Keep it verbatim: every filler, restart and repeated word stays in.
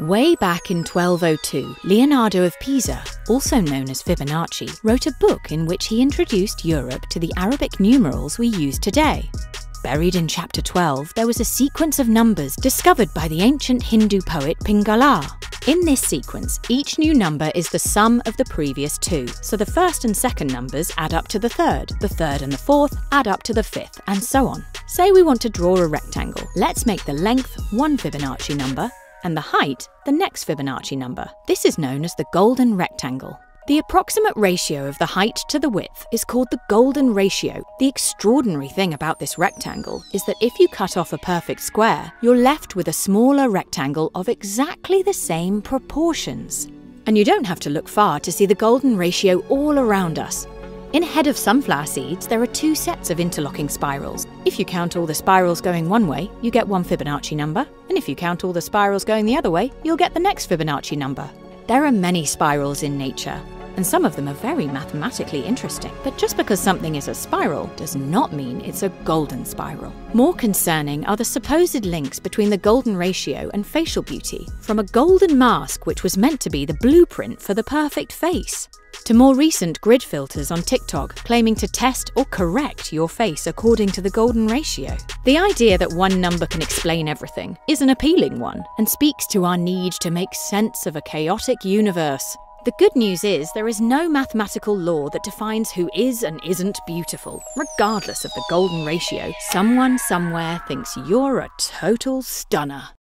Way back in twelve oh two, Leonardo of Pisa, also known as Fibonacci, wrote a book in which he introduced Europe to the Arabic numerals we use today. Buried in chapter twelve, there was a sequence of numbers discovered by the ancient Hindu poet Pingala. In this sequence, each new number is the sum of the previous two, so the first and second numbers add up to the third, the third and the fourth add up to the fifth, and so on. Say we want to draw a rectangle. Let's make the length one Fibonacci number, and the height the next Fibonacci number. This is known as the golden rectangle. The approximate ratio of the height to the width is called the golden ratio. The extraordinary thing about this rectangle is that if you cut off a perfect square, you're left with a smaller rectangle of exactly the same proportions. And you don't have to look far to see the golden ratio all around us. In a head of sunflower seeds, there are two sets of interlocking spirals. If you count all the spirals going one way, you get one Fibonacci number, and if you count all the spirals going the other way, you'll get the next Fibonacci number. There are many spirals in nature, and some of them are very mathematically interesting. But just because something is a spiral does not mean it's a golden spiral. More concerning are the supposed links between the golden ratio and facial beauty, from a golden mask which was meant to be the blueprint for the perfect face, to more recent grid filters on TikTok claiming to test or correct your face according to the golden ratio. The idea that one number can explain everything is an appealing one and speaks to our need to make sense of a chaotic universe. The good news is there is no mathematical law that defines who is and isn't beautiful. Regardless of the golden ratio, someone somewhere thinks you're a total stunner.